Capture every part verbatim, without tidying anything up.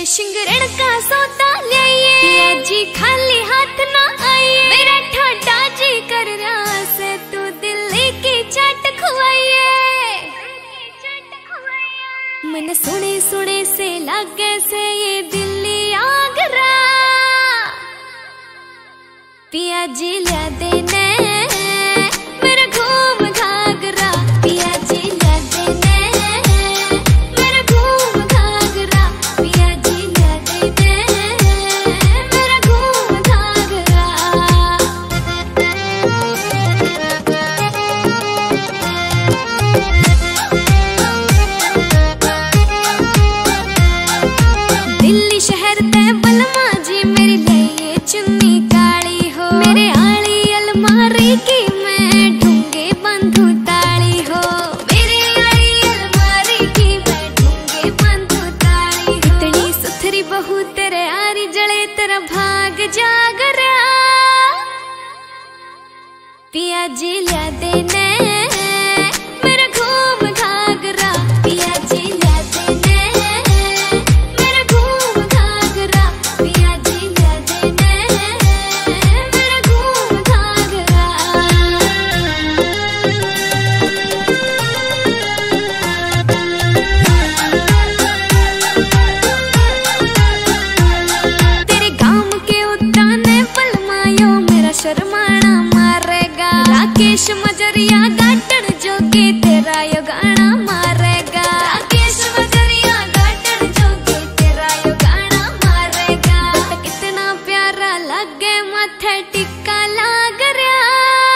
शिंगरण का सौदा लाइए, पिया जी खाली हाथ ना आइए। मेरा ठाडा जी कर रहा से तू दिल्ली की चाट खुआइए। मन सुने सुने से लागे से ये दिल्ली आगरा, पिया जी ला देने मेरा घूम घाघरा। पिया जी ला देने मेरा घूम घाघरा। पिया जी ला देने मेरा घूम घाघरा। दिल्ली शहर ते बलमा जी मेरी लिए चुन्नी काली हो। मेरे आली अलमारी की मैं ढूंगे बंधु ताली हो। मेरे आली अलमारी की मैं ढूंगे बंधु ताली हो। इतनी सुथरी बहू तेरे आरी जले तेरा भाग जागरा। पिया जी ला देने मेरा घूम घाघरा। पिया जी ला देने मेरा घूम घाघरा। पिया जी ला देने मेरा घूम घाघरा। तेरे गांव के उताने बलमायो मेरा शर्माना मारेगा। राकेश मजरिया गाटन जोगे तेरा यो गाना मारेगा। राकेश मजरिया गाटन जोगे तेरा यो गाना मारेगा। कितना प्यारा लगे माथे टिक्का लाग रहा।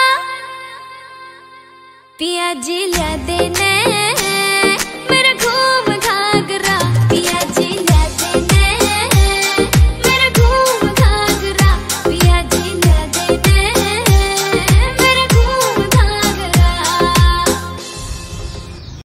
पिया जी ला देने मेरा घूम घाघरा। पिया जी ला देने मेरा घूम घाघरा। पिया जी ला देने